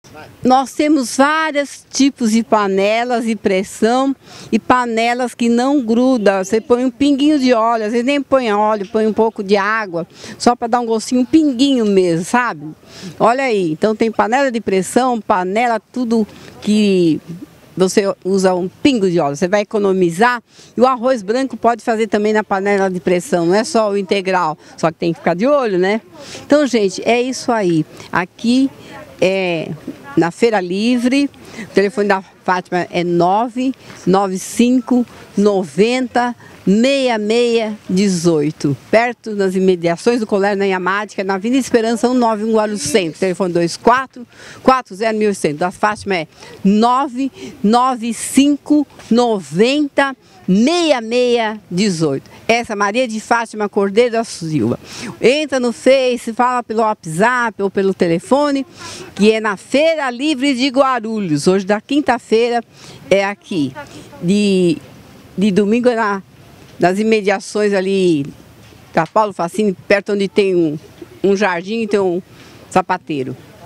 Nós temos vários tipos de panelas de pressão e panelas que não grudam. Você põe um pinguinho de óleo, às vezes nem põe óleo, põe um pouco de água, só para dar um gostinho, um pinguinho mesmo, sabe? Olha aí, então tem panela de pressão, panela, tudo que você usa um pingo de óleo, você vai economizar. E o arroz branco pode fazer também na panela de pressão, não é só o integral, só que tem que ficar de olho, né? Então, gente, é isso aí. Aqui é na Feira Livre, o telefone da Fátima é 995 90 6618, perto das imediações do Colégio Nanhamática, na Avenida Esperança 191 Guarulhos Centro, telefone 24 40.800. A Fátima é 995 90 6618. Essa Maria de Fátima Cordeiro da Silva. Entra no Face, fala pelo WhatsApp ou pelo telefone, que é na Feira Livre de Guarulhos. Hoje, da quinta-feira, é aqui. De domingo é nas imediações ali da Paulo Facini, perto onde tem um jardim e tem um sapateiro.